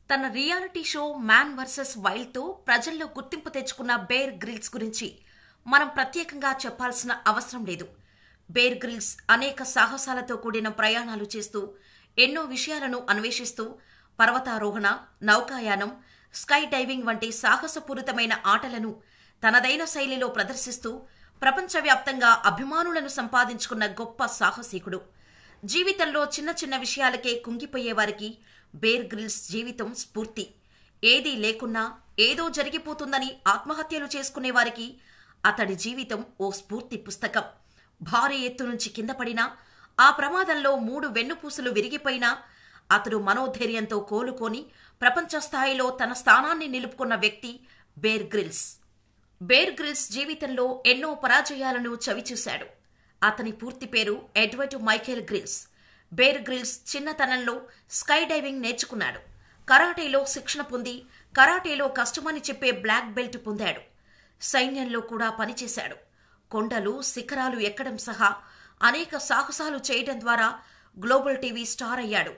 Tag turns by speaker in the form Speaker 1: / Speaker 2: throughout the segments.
Speaker 1: తన reality show man versus వైల్డ్తో ప్రజల్లో గుర్తింపు తెచ్చుకున్న బేర్ గ్రిల్స్ గురించి మనం ప్రత్యేకంగా చెప్పాల్సిన అవసరం లేదు. బేర్ గ్రిల్స్ అనేక సాహసాలతో కూడిన ప్రయాణాలు చేస్తూ ఎన్నో విషయాలను అన్వేషిస్తూ పర్వతారోహణ, నౌకాయానం, స్కై డైవింగ్ వంటి సాహసపూరితమైన ఆటలను తనదైన శైలిలో ప్రదర్శిస్తూ ప్రపంచవ్యాప్తంగా అభిమానులను సంపాదించుకున్న గొప్ప సాహసికుడు. జీవితంలో చిన్న చిన్న విషయాలకే కుంగిపోయేవారికి బేర్ గ్రిల్స్ జీవితం స్ఫూర్తి. ఏదీ లేకున్నా ఏదో జరిగిపోతుందని ఆత్మహత్యలు చేసుకునేవారికి అతడి జీవితం ఓ స్ఫూర్తి పుస్తకం. భారీ ఎత్తు నుంచి కింద పడినా, ఆ ప్రమాదంలో 3 వెన్నుపూసలు విరిగిపోయినా అతడు మనోధైర్యంతో కోలుకొని ప్రపంచ స్థాయిలో తన స్థానాన్ని నిలుపుకున్న వ్యక్తి బేర్ గ్రిల్స్. బేర్ గ్రిల్స్ జీవితంలో ఎన్నో పరాజయాలను చవిచూశాడు. అతని పూర్తి పేరు Edward Michael Grylls. Bear Grylls చిన్నతనంలో స్కై డైవింగ్ నేర్చుకున్నాడు. కరాటేలో శిక్షణ పొంది కరాటేలో కష్టమని చెప్పే బ్లాక్ బెల్ట్ పొందాడు. సైన్యంలో కూడా పనిచేశాడు. కొండలు, శిఖరాలు ఎక్కడం సహా అనేక సాహసాలు చేయడం ద్వారా గ్లోబల్ టీవీ స్టార్ అయ్యాడు.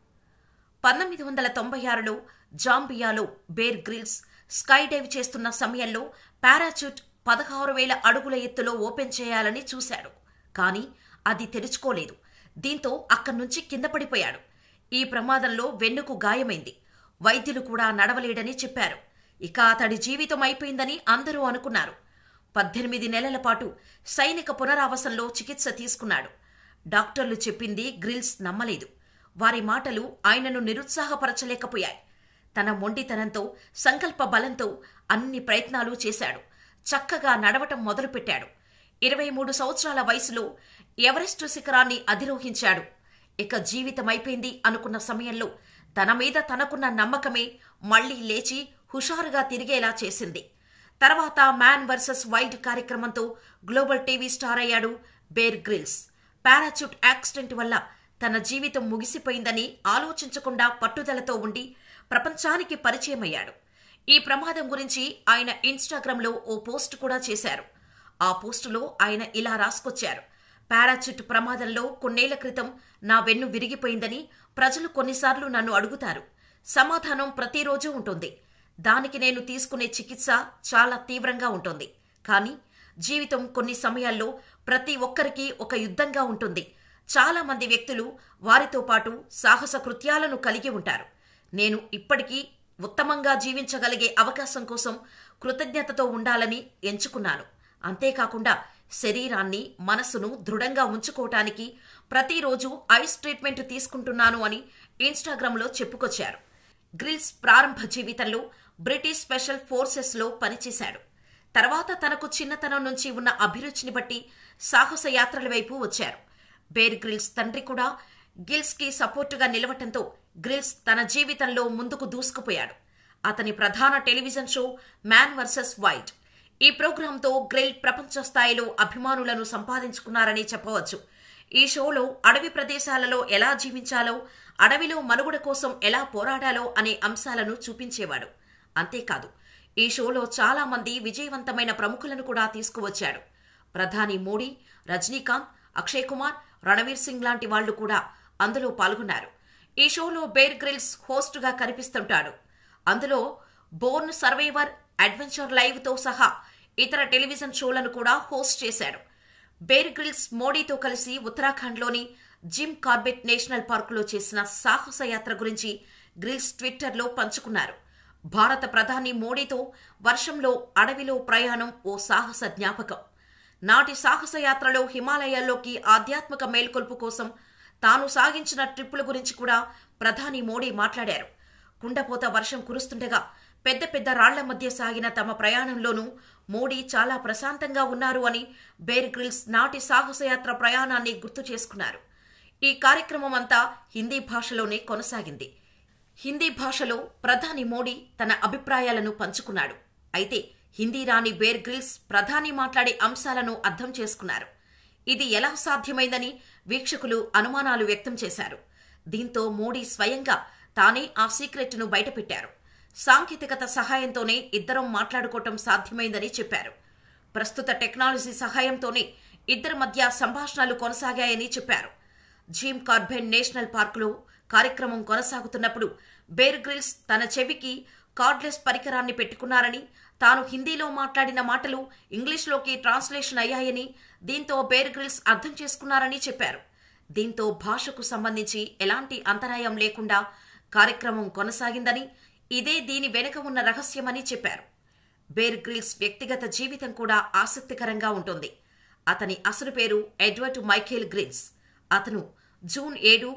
Speaker 1: 1996లో జాంబియాలో బేర్ గ్రిల్స్ స్కై డైవ్ చేస్తున్న సమయంలో పారాచూట్ 16,000 అడుగుల ఎత్తులో ఓపెన్ చేయాలని చూశాడు. కానీ అది తెరుచుకోలేదు. దీంతో అక్కడి నుంచి కింద పడిపోయాడు. ఈ ప్రమాదంలో వెన్నుకు గాయమైంది. వైద్యులు కూడా నడవలేడని చెప్పారు. ఇక అతడి జీవితం అయిపోయిందని అందరూ అనుకున్నారు. 18 నెలల పాటు సైనిక పునరావాసంలో చికిత్స తీసుకున్నాడు. డాక్టర్లు చెప్పింది గ్రిల్స్ నమ్మలేదు. వారి మాటలు ఆయనను నిరుత్సాహపరచలేకపోయాయి. తన మొండితనంతో, సంకల్ప బలంతో అన్ని ప్రయత్నాలు చేశాడు. చక్కగా నడవటం మొదలుపెట్టాడు. 23 సంవత్సరాల వయసులో ఎవరెస్టు శిఖరాన్ని అధిరోహించాడు. ఇక జీవితమైపోయింది అనుకున్న సమయంలో తన మీద తనకున్న నమ్మకమే మళ్లీ లేచి హుషారుగా తిరిగేలా చేసింది. తర్వాత మ్యాన్ వర్సెస్ వైల్డ్ కార్యక్రమంతో గ్లోబల్ టీవీ స్టార్ అయ్యాడు బేర్ గ్రిల్స్. పారాచూట్ యాక్సిడెంట్ వల్ల తన జీవితం ముగిసిపోయిందని ఆలోచించకుండా పట్టుదలతో ఉండి ప్రపంచానికి పరిచయమయ్యాడు. ఈ ప్రమాదం గురించి ఆయన ఇన్స్టాగ్రామ్లో ఓ పోస్ట్ కూడా చేశారు. ఆ పోస్టులో ఆయన ఇలా రాసుకొచ్చారు: పారాచూట్ ప్రమాదంలో కొన్నేళ్ల క్రితం నా వెన్ను విరిగిపోయిందని ప్రజలు కొన్నిసార్లు నన్ను అడుగుతారు. సమాధానం ప్రతిరోజు ఉంటుంది. దానికి నేను తీసుకునే చికిత్స చాలా తీవ్రంగా ఉంటుంది. కానీ జీవితం కొన్ని సమయాల్లో ప్రతి ఒక్కరికి ఒక యుద్ధంగా ఉంటుంది. చాలా మంది వ్యక్తులు వారితో పాటు సాహస కృత్యాలను కలిగి ఉంటారు. నేను ఇప్పటికీ ఉత్తమంగా జీవించగలిగే అవకాశం కోసం కృతజ్ఞతతో ఉండాలని ఎంచుకున్నాను. అంతేకాకుండా శరీరాన్ని, మనసును దృఢంగా ఉంచుకోవటానికి ప్రతిరోజు ఐస్ ట్రీట్మెంట్ తీసుకుంటున్నాను అని ఇన్స్టాగ్రామ్లో చెప్పుకొచ్చారు. గ్రిల్స్ ప్రారంభ జీవితంలో బ్రిటిష్ స్పెషల్ ఫోర్సెస్లో పనిచేశాడు. తర్వాత తనకు చిన్నతనం నుంచి ఉన్న అభిరుచిని బట్టి సాహస యాత్రల వైపు వచ్చారు. బేర్ గ్రిల్స్ తండ్రి కూడా గిల్స్కి సపోర్టుగా నిలవటంతో గ్రిల్స్ తన జీవితంలో ముందుకు దూసుకుపోయాడు. అతని ప్రధాన television show man versus wild. ఈ ప్రోగ్రాంతో గ్రిల్ ప్రపంచ స్థాయిలో అభిమానులను సంపాదించుకున్నారని చెప్పవచ్చు. ఈ షోలో అడవి ప్రదేశాలలో ఎలా జీవించాలో, అడవిలో మనుగడ కోసం ఎలా పోరాడాలో అనే అంశాలను చూపించేవాడు. అంతేకాదు, ఈ షోలో చాలా మంది విజయవంతమైన ప్రముఖులను కూడా తీసుకువచ్చాడు. ప్రధాని మోడీ, రజనీకాంత్, అక్షయ్ కుమార్, రణవీర్ సింగ్ లాంటి వాళ్లు కూడా అందులో పాల్గొన్నారు. ఈ షోలో బేర్ గ్రిల్స్ హోస్టుగా కనిపిస్తుంటాడు. అందులో బోర్న్ సర్వైవర్, అడ్వెంచర్ లైవ్తో సహా ఇతర టెలివిజన్ షోలను కూడా హోస్ట్ చేశాడు. బేర్ గ్రిల్స్ మోడీతో కలిసి ఉత్తరాఖండ్లోని జిమ్ కార్బెట్ నేషనల్ పార్కులో చేసిన సాహస యాత్ర గురించి గ్రిల్స్ ట్విట్టర్లో పంచుకున్నారు. భారత ప్రధాని మోడీతో వర్షంలో అడవిలో ప్రయాణం ఓ సాహస జ్ఞాపకం. నాటి సాహస యాత్రలో హిమాలయాల్లోకి ఆధ్యాత్మిక మేల్కొల్పు కోసం తాను సాగించిన ట్రిప్పుల గురించి కూడా ప్రధాని మోడీ మాట్లాడారు. కుండపోత వర్షం కురుస్తుండగా పెద్ద పెద్ద రాళ్ల మధ్య సాగిన తమ ప్రయాణంలోనూ మోడీ చాలా ప్రశాంతంగా ఉన్నారు అని బేర్ గ్రిల్స్ నాటి సాహసయాత్ర ప్రయాణాన్ని గుర్తు చేసుకున్నారు. ఈ కార్యక్రమం అంతా హిందీ భాషలోనే కొనసాగింది. హిందీ భాషలో ప్రధాని మోడీ తన అభిప్రాయాలను పంచుకున్నాడు. అయితే హిందీ రాని బేర్ గ్రిల్స్ ప్రధాని మాట్లాడే అంశాలను అర్థం చేసుకున్నారు. ఇది ఎలా సాధ్యమైందని వీక్షకులు అనుమానాలు వ్యక్తం చేశారు. దీంతో మోడీ స్వయంగా తానే ఆ సీక్రెట్ను బయటపెట్టారు. సాంకేతికత సహాయంతోనే ఇద్దరం మాట్లాడుకోవటం సాధ్యమైందని చెప్పారు. ప్రస్తుత టెక్నాలజీ సహాయంతోనే ఇద్దరి మధ్య సంభాషణలు కొనసాగాయని చెప్పారు. జిమ్ కార్బెట్ నేషనల్ పార్కులో కార్యక్రమం కొనసాగుతున్నప్పుడు బేర్ గ్రిల్స్ తన చెవికి కార్డ్లెస్ పరికరాన్ని పెట్టుకున్నారని, తాను హిందీలో మాట్లాడిన మాటలు ఇంగ్లీష్లోకి ట్రాన్స్లేషన్ అయ్యాయని, దీంతో బేర్ గ్రిల్స్ అర్థం చేసుకున్నారని చెప్పారు. దీంతో భాషకు సంబంధించి ఎలాంటి అంతరాయం లేకుండా కార్యక్రమం కొనసాగిందని, ఇదే దీని వెనుక ఉన్న రహస్యమని చెప్పారు. బేర్ గ్రిల్స్ వ్యక్తిగత జీవితం కూడా ఆసక్తికరంగా ఉంటుంది. అతని అసలు పేరు ఎడ్వర్డ్ మైఖేల్ గ్రిల్స్. అతను జూన్ 7,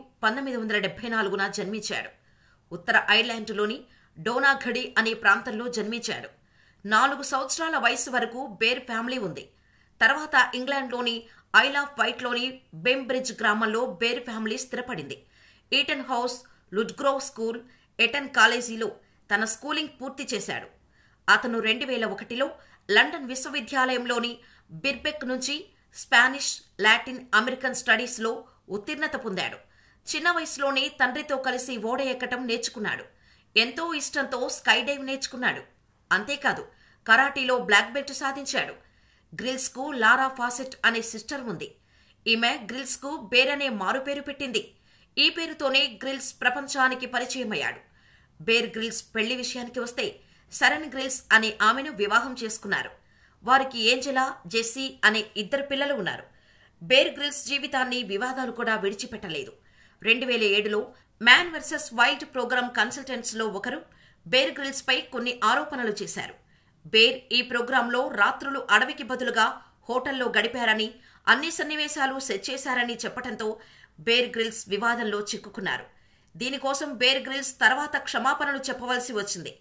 Speaker 1: 1974న జన్మించాడు. ఉత్తర ఐర్లాండ్లోని డోనాఘడి అనే ప్రాంతంలో జన్మించాడు. 4 సంవత్సరాల వయసు వరకు బేర్ ఫ్యామిలీ ఉంది. తర్వాత ఇంగ్లాండ్లోని ఐల్ ఆఫ్ వైట్లోని బెంబ్రిడ్జ్ గ్రామంలో బేర్ ఫ్యామిలీ స్థిరపడింది. Eton house, Ludgrove school, Eton కాలేజీలో తన స్కూలింగ్ పూర్తి చేశాడు. అతను 2001లో లండన్ విశ్వవిద్యాలయంలోని బిర్బెక్ నుంచి స్పానిష్, లాటిన్ అమెరికన్ స్టడీస్లో ఉత్తీర్ణత పొందాడు. చిన్న వయసులోనే తండ్రితో కలిసి ఓడ ఎక్కటం నేర్చుకున్నాడు. ఎంతో ఇష్టంతో స్కై డైవ్ నేర్చుకున్నాడు. అంతేకాదు, కరాటీలో బ్లాక్ బెల్ట్ సాధించాడు. గ్రిల్స్కు లారా ఫాసెట్ అనే సిస్టర్ ఉంది. ఈమె గ్రిల్స్కు బేర్ అనే మారుపేరు పెట్టింది. ఈ పేరుతోనే గ్రిల్స్ ప్రపంచానికి పరిచయమయ్యాడు. బేర్ గ్రిల్స్ పెళ్లి విషయానికి వస్తే సరన్ గ్రిల్స్ అనే ఆమెను వివాహం చేసుకున్నారు. వారికి ఏంజెలా, జెస్సీ అనే 2 పిల్లలు ఉన్నారు. బేర్ గ్రిల్స్ జీవితాన్ని వివాదాలు కూడా విడిచిపెట్టలేదు. 2007లో మ్యాన్ వర్సెస్ వైల్డ్ ప్రోగ్రామ్ కన్సల్టెంట్స్లో ఒకరు బేర్ గ్రిల్స్ పై కొన్ని ఆరోపణలు చేశారు. బేర్ ఈ ప్రోగ్రాంలో రాత్రులు అడవికి బదులుగా హోటల్లో గడిపారని, అన్ని సన్నివేశాలు సెట్ చేశారని చెప్పడంతో బేర్ గ్రిల్స్ వివాదంలో చిక్కుకున్నారు. దీనికోసం బేర్ గ్రిల్స్ తర్వాత క్షమాపణలు చెప్పవలసి వచ్చింది.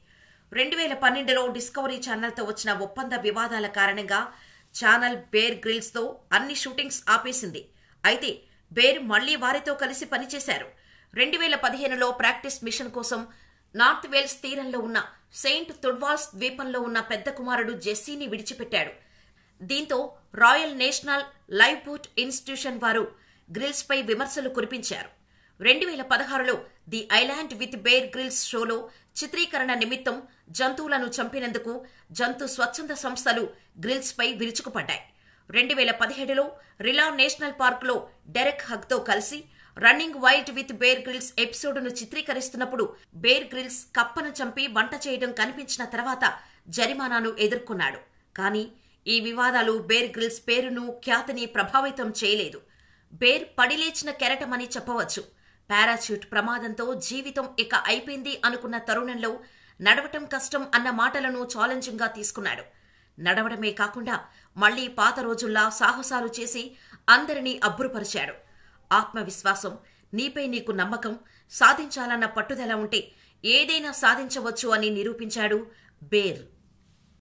Speaker 1: 2012లో డిస్కవరీ ఛానల్తో వచ్చిన ఒప్పంద వివాదాల కారణంగా ఛానల్ బేర్ గ్రిల్స్తో అన్ని షూటింగ్స్ ఆపేసింది. అయితే బేర్ మళ్లీ వారితో కలిసి పనిచేశారు. 2015లో ప్రాక్టీస్ మిషన్ కోసం నార్త్ వేల్స్ తీరంలో ఉన్న సెయింట్ తుడ్వాల్స్ ద్వీపంలో ఉన్న పెద్ద కుమారుడు జెస్సీని విడిచిపెట్టాడు. దీంతో royal national lifeboat institution వారు గ్రిల్స్ పై విమర్శలు కురిపించారు. 2016లో the island with Bear Grylls షోలో చిత్రీకరణ నిమిత్తం జంతువులను చంపినందుకు జంతు స్వచ్ఛంద సంస్థలు గ్రిల్స్ పై విరుచుకుపడ్డాయి. 2017లో రిలా నేషనల్ పార్క్లో డెరెక్ హగ్తో కలిసి running wild with Bear Grylls ఎపిసోడ్ను చిత్రీకరిస్తున్నప్పుడు బేర్ గ్రిల్స్ కప్పను చంపి వంట చేయడం కనిపించిన తర్వాత జరిమానాను ఎదుర్కొన్నాడు. కానీ ఈ వివాదాలు బేర్ గ్రిల్స్ పేరును, ఖ్యాతిని ప్రభావితం చేయలేదు. బేర్ పడిలేచిన కెరటమని చెప్పవచ్చు. పారాచ్యూట్ ప్రమాదంతో జీవితం ఇక అయిపోయింది అనుకున్న తరుణంలో నడవటం కష్టం అన్న మాటలను ఛాలెంజింగ్గా తీసుకున్నాడు. నడవడమే కాకుండా మళ్లీ పాత రోజుల్లా సాహసాలు చేసి అందరినీ అబ్బురుపరిచాడు. ఆత్మవిశ్వాసం, నీపై నీకు నమ్మకం, సాధించాలన్న పట్టుదల ఉంటే ఏదైనా సాధించవచ్చు అని నిరూపించాడు బేర్.